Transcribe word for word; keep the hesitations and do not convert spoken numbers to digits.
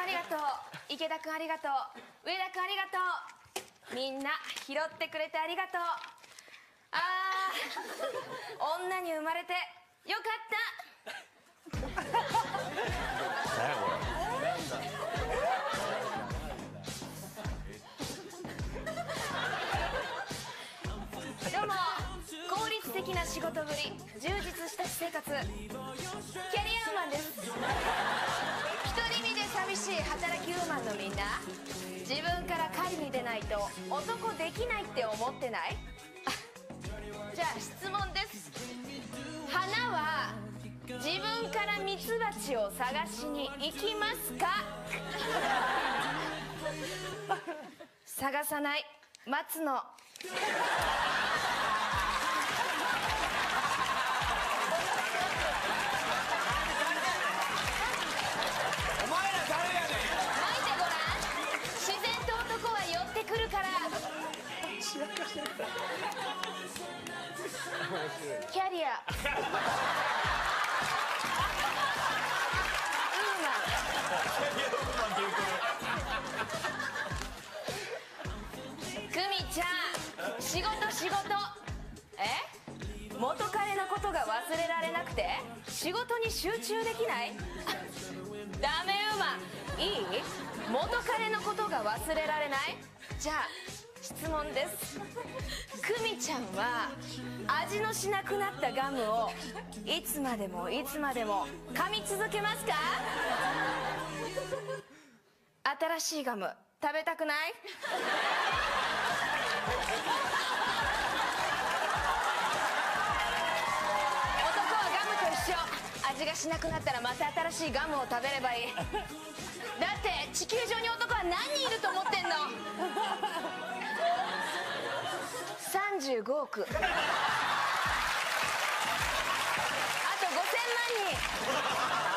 ありがとう、池田くんありがとう、上田くんありがとう、みんな拾ってくれてありがとう。あー、女に生まれてよかった。どうも、効率的な仕事ぶり、充実した私生活、キャリアウーマンです。独り身で寂しい働きウーマンのみんな、自分から狩りに出ないと男できないって思ってない？じゃあ質問です。花は自分からミツバチを探しに行きますか？探さない、待つの。 お前ら誰やねん。 巻いてごらん。自然と男は寄ってくるから。キャリアウーマン。クミちゃん、仕事仕事。え？元彼のことが忘れられなくて仕事に集中できない？ダメウーマン、いい？元彼のことが忘れられない？じゃあ質問です。クミちゃんは味のしなくなったガムをいつまでもいつまでも噛み続けますか？新しいガム食べたくない？男はガムと一緒。味がしなくなったらまた新しいガムを食べればいい。だって地球上に男は何人いると思ってんの？さんじゅうごおく。あとごせんまんにん。